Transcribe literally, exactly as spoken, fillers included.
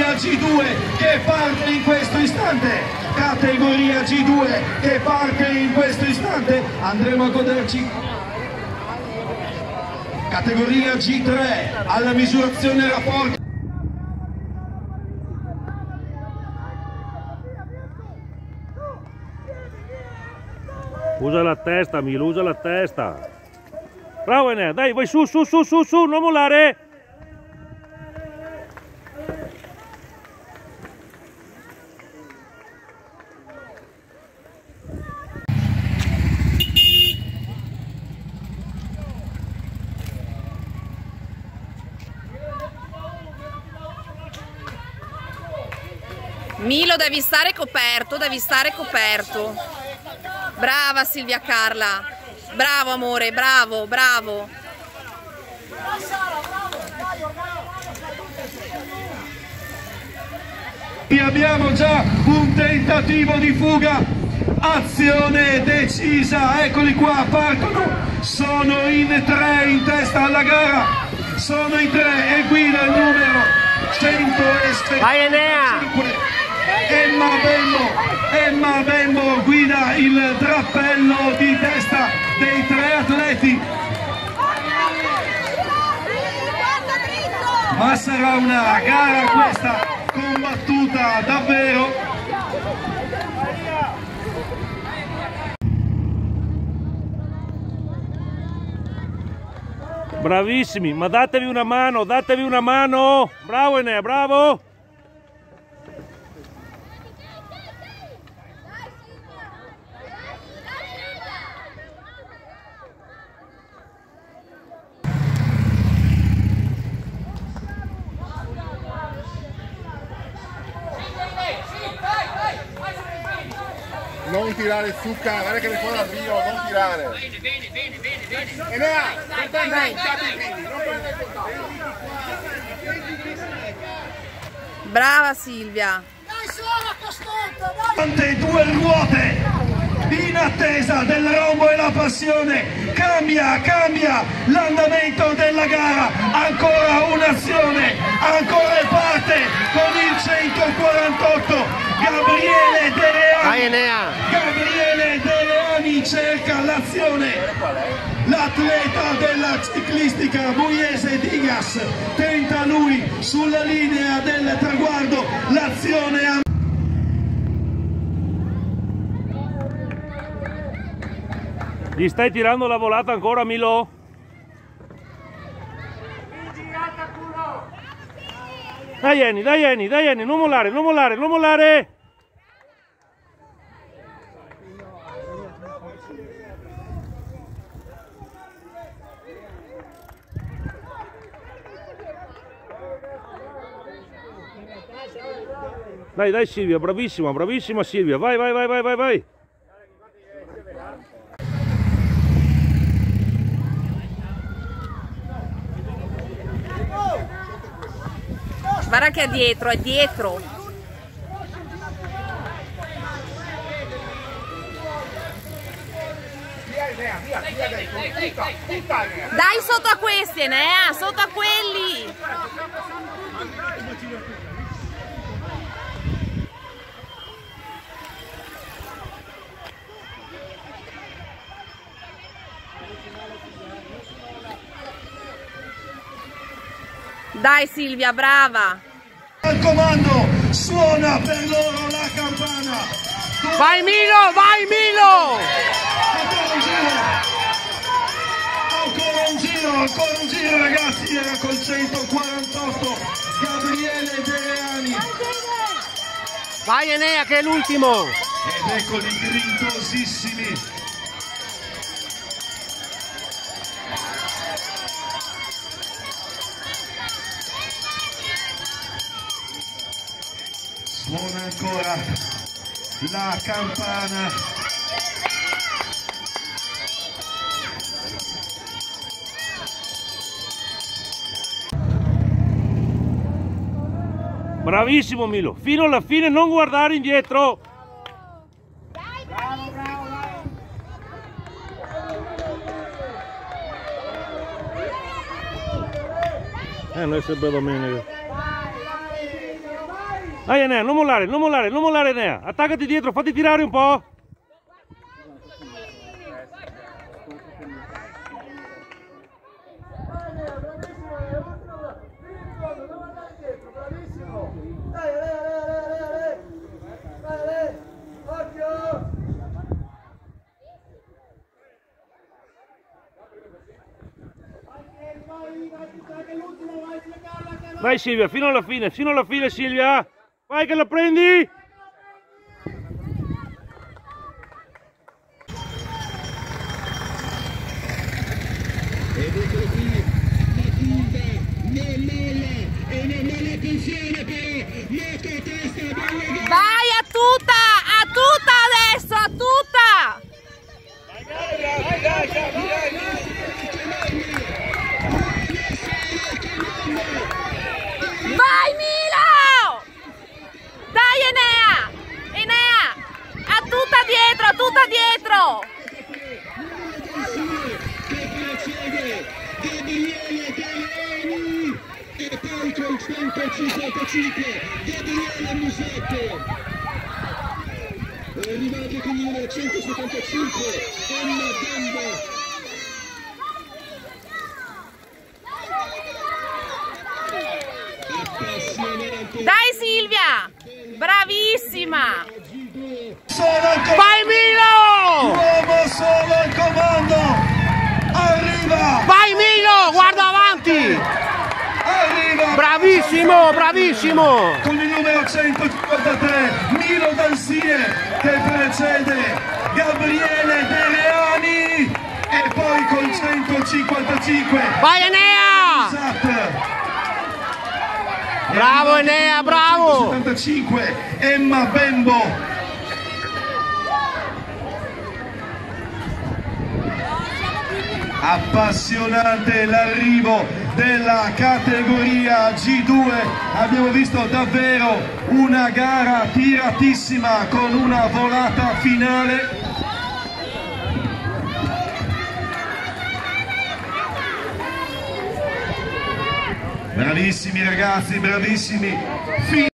categoria G due che parte in questo istante, categoria G due che parte in questo istante, andremo a goderci categoria G tre alla misurazione rapporto. Usa la testa, Milo, usa la testa. Bravo Enea, dai, vai su, su, su, su, su, non mollare. Milo, devi stare coperto, devi stare coperto. Brava Silvia Carla. Bravo amore, bravo, bravo. Qui abbiamo già un tentativo di fuga, azione decisa, eccoli qua, partono, sono in tre in testa alla gara, sono in tre e guida il numero centosettantacinque. Emma Bembo, Emma Bembo guida il drappello di testa dei tre atleti. Ma sarà una gara questa combattuta davvero. Bravissimi, ma datevi una mano, datevi una mano. Bravo Enea, bravo. Non tirare zucca, guarda che le fuori al Rio, non tirare. Bene, bene, bene, bene, bene. Enea, non prendere il capo i piedi, non prendere il Brava Silvia. Dai suona Costanzo, dai! Tante due ruote in attesa del rombo e la passione, cambia, cambia l'andamento della gara, ancora un'azione, ancora parte con il centoquarantotto. Gabriele De Leani, Gabriele De Leani cerca l'azione, l'atleta della ciclistica pugliese Digas tenta lui sulla linea del traguardo, l'azione a... Gli stai tirando la volata ancora, Milo? Dai Eni, dai Eni, dai Eni, non mollare, non mollare, non mollare! Dai, dai Silvia, bravissima, bravissima Silvia, vai, vai, vai, vai, vai, vai! Guarda che è dietro, è dietro. Dai sotto a questi, Enea, sotto a quelli. Dai Silvia, brava! Al comando, suona per loro la campana! Vai Milo, vai Milo! Ancora un giro, ancora un giro ragazzi, era col centoquarantotto, Gabriele De Leani. Vai Enea che è l'ultimo! Ed eccoli grintoosissimi. Suona ancora la campana. Bravissimo Milo, fino alla fine non guardare indietro. Bravo, bravo, bravo. Eh, noi sempre domenica. Vai, vai, vai. Dai Enea, non mollare, non mollare, non mollare Enea. Attaccati dietro, fatti tirare un po'. Vai Silvia, fino alla fine, fino alla fine Silvia. Vai che la prendi. Ed eccolo qui, la curva non molla, e non molla attenzione però, moto a testa della gara. Vai a tutta, a tutta adesso, a tutta. Dai, dai, dai, dai. Vai Milo! Dai Enea! Enea! A tutta dietro, a tutta dietro! Gabriele Galani e poi col centocinquantacinque Gabriele Musetto è arrivato con il numero centosettantacinque Emma Bembo. Dai Silvia! Bravissima! Vai Milo! Uomo solo al comando! Arriva! Vai Milo, guarda avanti! Arriva! Bravissimo, bravissimo! Con il numero centocinquantatré Milo Dansie che precede Gabriele De Reani e poi col centocinquantacinque Vai Enea! Zat. Bravo Enea, bravo! settantacinque Emma Bembo. Appassionante l'arrivo della categoria G due, abbiamo visto davvero una gara tiratissima con una volata finale. Bravissimi ragazzi, bravissimi.